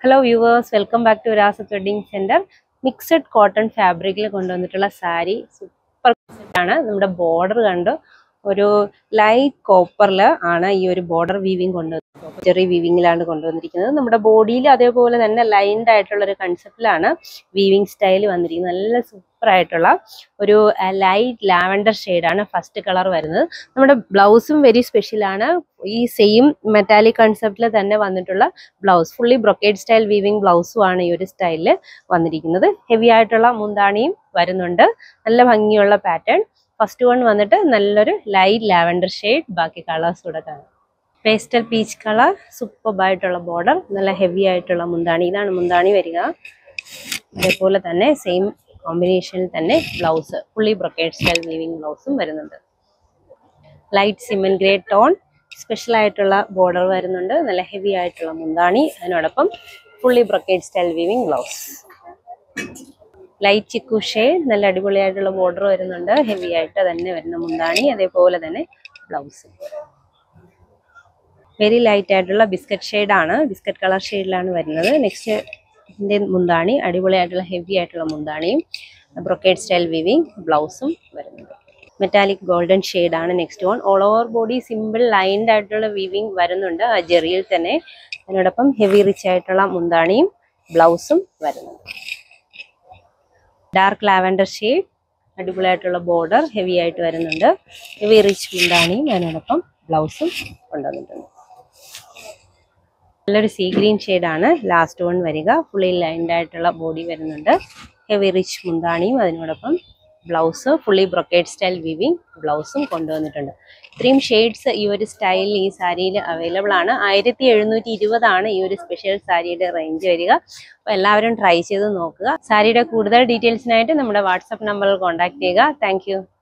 Hello viewers, welcome back to Virasat Wedding Center. Mixed cotton fabric il konduvannittula saree super aanu. Nammada border kandu oru light copper la aanu ee oru border weaving konduvannirukkunu. Jerry weaving ilanu konduvannirukkunu. Nammada body il adeypole thanne lined aayittulla oru concept ilanu weaving style vandirikkunnu. Nalla super aayittulla oru light lavender shade aanu first color varunathu. Nammada blouse um very special aanu. Ee same metallic concept la thanne vannittulla blouse fully brocade style weaving blouse aanu ee oru style vandirikkunnu. Heavy aayittulla mundaniyum varunundu. Nalla bhangiyulla pattern. First one vannittu nalloru light lavender shade, baaki colors kuda കാണാം. Pastel peach color, superb ആയിട്ടുള്ള border, നല്ല heavy ആയിട്ടുള്ള മുന്താണി. ഇതാണ് മുന്താണി വരിക. അതേപോലെ തന്നെ same combination തന്നെ blouse, fully brocade style weaving blouse വരുന്നുണ്ട്. Light cement grey tone, special ആയിട്ടുള്ള border വരുന്നുണ്ട്. നല്ല heavy ആയിട്ടുള്ള മുന്താണി, അതിനോടൊപ്പം fully brocade style weaving blouse. Light chiku shade, നല്ല അടിപൊളിയായിട്ടുള്ള border വരുന്നുണ്ട്. Heavy ആയിട്ട് തന്നെ വരുന്ന മുന്താണി, അതേപോലെ തന്നെ blouse. Very light ആയിട്ടുള്ള biscuit shade ആണ്, biscuit color shade ലാണ് വരുന്നത്. Next ഇതിന്റെ മുന്താണി അടിപൊളിയായിട്ടുള്ള heavy ആയിട്ടുള്ള മുന്താണിയും brocade style weaving blouse-ഉം വരുന്നുണ്ട്. Metallic golden shade ആണ് next one. All over body simple lined ആയിട്ടുള്ള weaving വരുന്നുണ്ട്. ആ ജെറിയിൽ തന്നെ അതിനോടൊപ്പം heavy rich ആയിട്ടുള്ള മുന്താണിയും blouse-ഉം വരുന്നുണ്ട്. Dark lavender shade, അടിപൊളിയായിട്ടുള്ള border, heavy ആയിട്ട് വരുന്നുണ്ട്. Heavy rich മുന്താണിയും അതിനോടൊപ്പം blouse-ഉം കൊണ്ടുവന്നിട്ടുണ്ട്. നല്ലൊരു sea green shade ആണ് ലാസ്റ്റ് വൺ വരിക. ഫുള്ളി ലൈൻഡ് ആയിട്ടുള്ള ബോഡി വരുന്നുണ്ട്. ഹെവി റിച്ച് മുന്താണിയും അതിനോടൊപ്പം blouse fully brocade style weaving ബ്ലൗസും കൊണ്ടുവന്നിട്ടുണ്ട്. ഇത്രയും ഷെയ്ഡ്സ് ഈ ഒരു സ്റ്റൈലിൽ ഈ സാരിയിൽ അവൈലബിൾ ആണ്. 1720 ആണ് ഈ ഒരു സ്പെഷ്യൽ സാരിയുടെ റേഞ്ച് വരിക. അപ്പോൾ എല്ലാവരും ട്രൈ ചെയ്ത് നോക്കുക. സാരിയുടെ കൂടുതൽ ഡീറ്റെയിൽസിനായിട്ട് നമ്മുടെ വാട്സപ്പ് നമ്പറിൽ കോൺടാക്ട് ചെയ്യുക. താങ്ക്